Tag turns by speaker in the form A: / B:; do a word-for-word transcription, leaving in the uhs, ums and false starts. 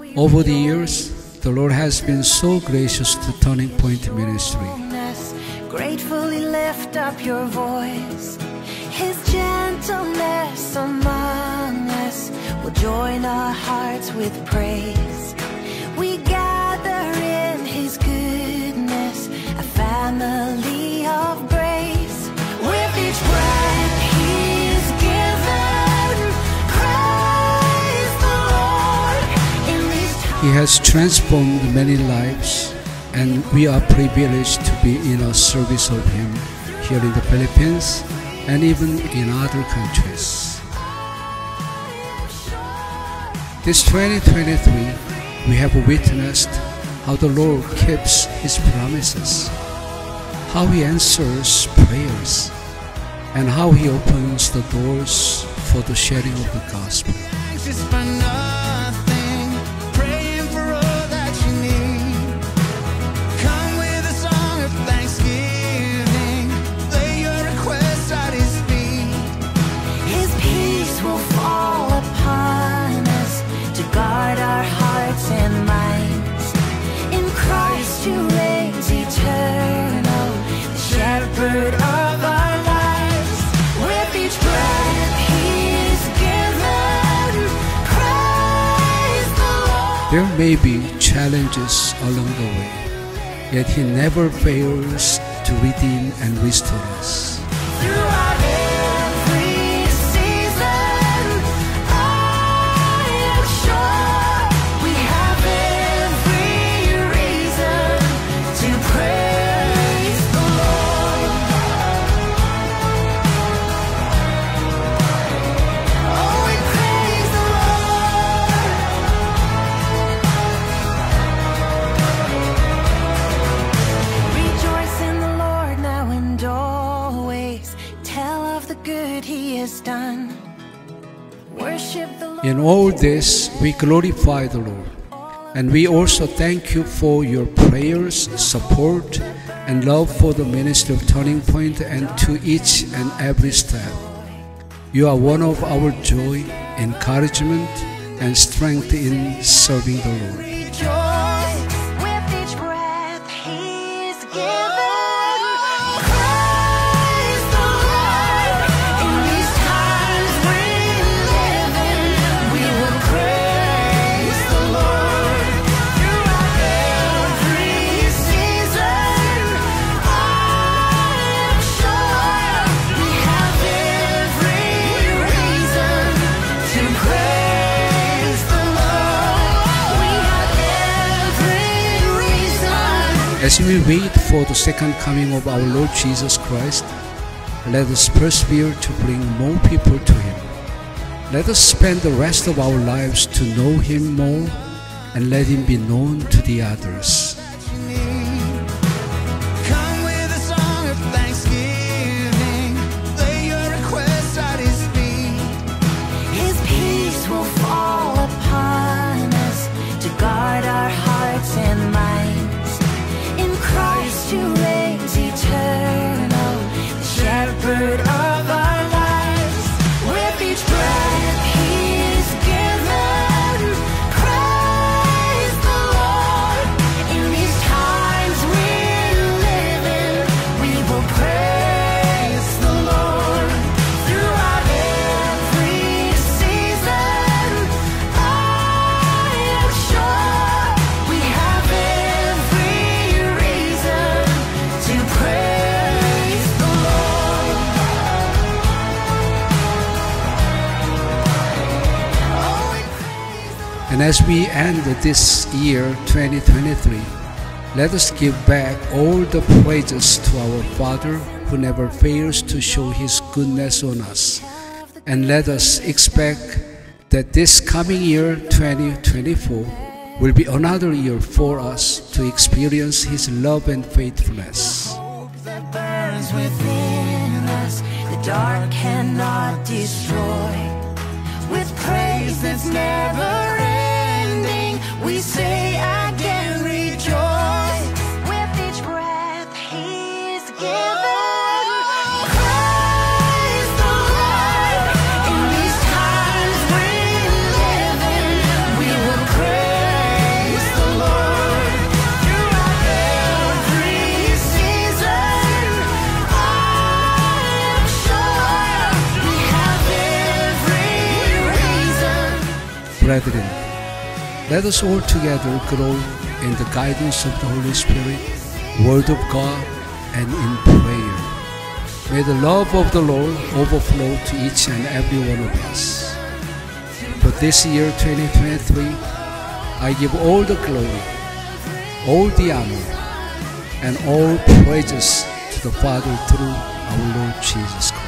A: Over the years, the Lord has been so gracious to Turning Point Ministry.
B: Gratefully lift up your voice. His gentleness among us will join our hearts with praise. We gather in His goodness, a family of grace. With each breath He's given, praise the Lord in these times.
A: He has transformed many lives, and we are privileged to be in a service of Him here in the Philippines and even in other countries. This twenty twenty-three, we have witnessed how the Lord keeps His promises, how He answers prayers, and how He opens the doors for the sharing of the gospel. There may be challenges along the way, yet He never fails to redeem and restore us.
B: Throughout every season, I am sure we have every reason to praise the Lord. Oh, we praise the Lord. Rejoice in the Lord now and always. Tell of the good He has done. Worship the Lord.
A: In all this, we glorify the Lord, and we also thank you for your prayers, support, and love for the ministry of Turning Point and to each and every staff. You are one of our joy, encouragement, and strength in serving the Lord.
B: Rejoice with each breath He's given. Praise the Lord in these times we live in. We will praise the Lord throughout every season. I am sure we have every reason to praise the Lord. We have every reason.
A: As we wait for the second coming of our Lord Jesus Christ, let us persevere to bring more people to Him. Let us spend the rest of our lives to know Him more and let Him be known to the others.
C: Come with a song of thanksgiving. Lay your requests at His feet.
B: His peace will fall upon us to guard our hearts and minds. In Christ you reigns eternal, the shepherd of our lives. With each breath He's given, praise the Lord. In these times we live in, we will praise the Lord. Throughout every season, I am sure we have every reason to praise the Lord. Oh, we praise the Lord.
A: And as we end this year twenty twenty-three, let us give back all the praises to our Father who never fails to show His goodness on us. And let us expect that this coming year twenty twenty-four will be another year for us to experience His love and faithfulness.
B: Hope that burns within us, the dark cannot destroy. With praise that's never ending, we say again, rejoice. With each breath He's given, praise the Lord. In these times we live in, we will praise
A: brethren, let us all together grow in the guidance of the Holy Spirit, Word of God, and in prayer. May the love of the Lord overflow to each and every one of us. For this year twenty twenty-three, I give all the glory, all the honor, and all praises to the Father through our Lord Jesus Christ.